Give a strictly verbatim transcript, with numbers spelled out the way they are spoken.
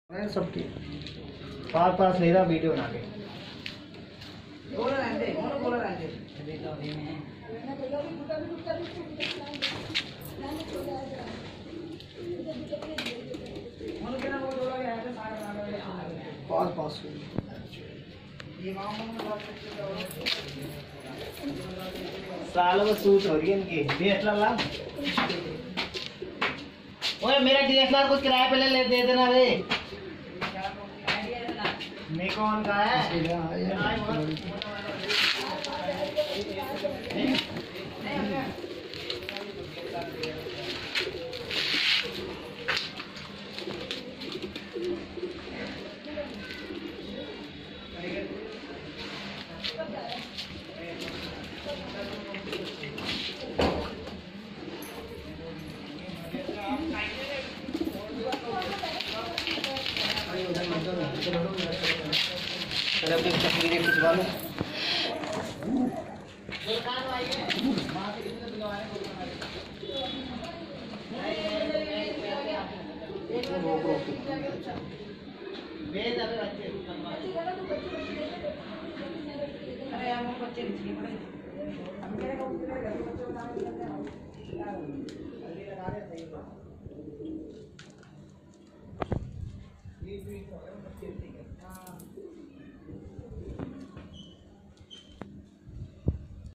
सबकी पास पास ले रहा वीडियो बना के बोला रहने दे बोला बोला रहने दे पास पास सालों में सूट हो रही है इनकी डीएसएलआर ला ओए मेरा डीएसएलआर कुछ किराए पे ले ले दे देना रे निकॉन का है चलो अपनी तस्वीरें खिंचवा लो अरे हम बच्चे नहीं पड़े हम मेरे को उतरे घर बच्चे बना के लगा रहे सही बात ये भी बच्चे